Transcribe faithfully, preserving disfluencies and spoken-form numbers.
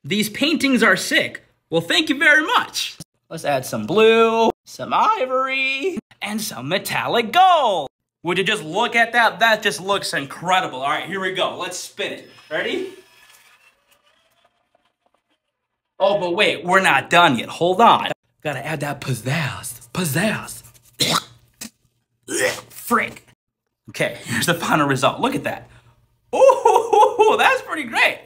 These paintings are sick. Well, thank you very much. Let's add some blue, some ivory, and some metallic gold. Would you just look at that? That just looks incredible. All right, here we go. Let's spin it. Ready? Oh, but wait, we're not done yet. Hold on. Gotta add that pizzazz. Pizzazz. Frick. Okay, here's the final result. Look at that. Ooh, that's pretty great.